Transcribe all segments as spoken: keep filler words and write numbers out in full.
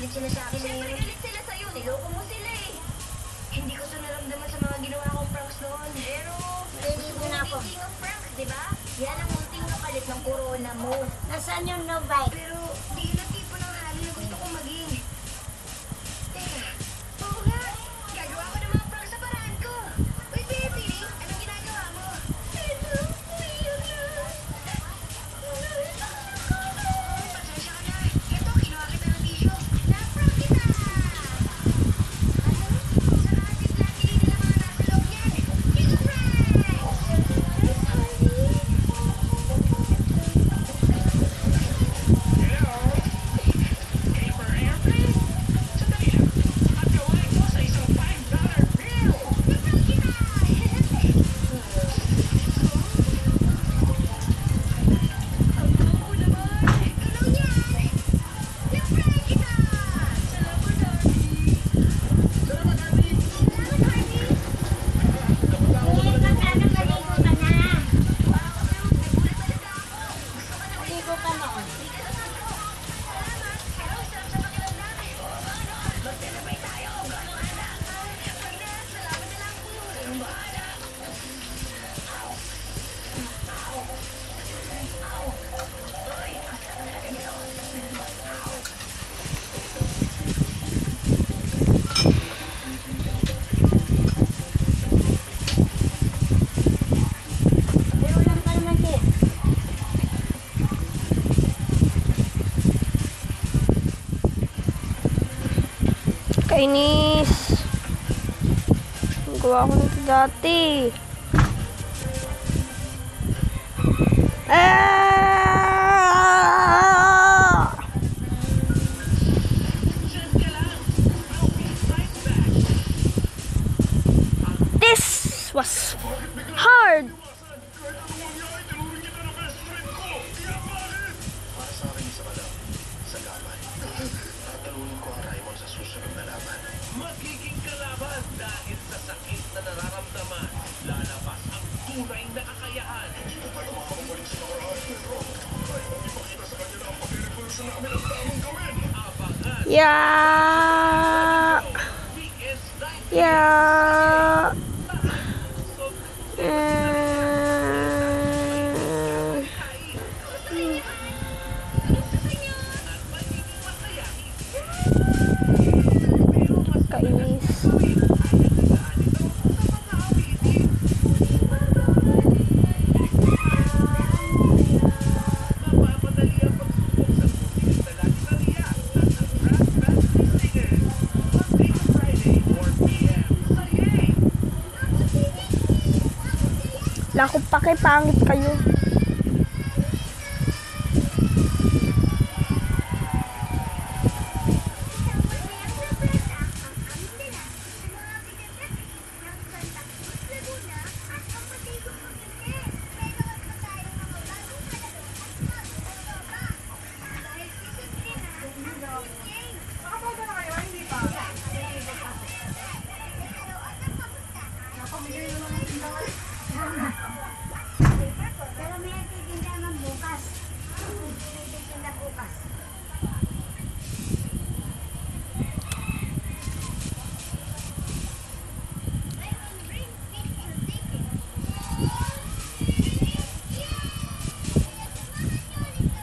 galit sila sa akin. Siyempre galit sila sa'yo. Niloko mo sila eh. Hindi ko ito naramdaman sa mga ginawa kong pranks noon. Pero, Naliligo na ako. king of pranks, di ba? Yan ang munting kapalit ng corona mo. Nasaan yung no bite? Pero di yun ang tipo ng hali na gusto kong maging. Teka, Oo nga. Gagawa ko ng mga pranks sa paraan ko. Uy, baby, anong ginagawa mo? Ito, umiyak na. pasensya ka na. Ito, kinuha kita ng tissue. Na-prank kita! Ano? Sa ating lahat, hindi nila mga nasa loob yan. King of pranks! Hindi, magkano maligo ka na? Maligo ka na. May ulam ka naman din. Kainis. Gawa ko nito dati. Ah! This was hard. Para sa akin, isa ka lang. Sa laban. Tatalunin ko ang Raymond sa susunod na laban. Magiging kalaban dahil sa sakit na nararamdaman. Lalabas ang tunay na kakayahan. Hindi ko pa naman makabalik sa nakaraan, Pedro. Raymond, ipakita sa kanya na ang pag-reverse na kami ang tamang gawin. Abangan Yeah. B S nine Yeah. Uh, Kainis. mapapadali ang pagsubok sa susunod na lagi na riyak at ang Grand Band Singer. Monday to Friday, four p m sa Yay! Lako pakipangit kayo. Pero may nagtitinda naman bukas. May nagtitinda bukas.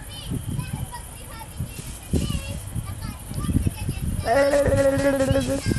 Uh,